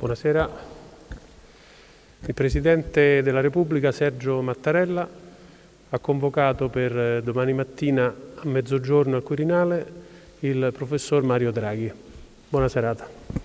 Buonasera. Il Presidente della Repubblica Sergio Mattarella ha convocato per domani mattina a mezzogiorno al Quirinale il professor Mario Draghi. Buona serata.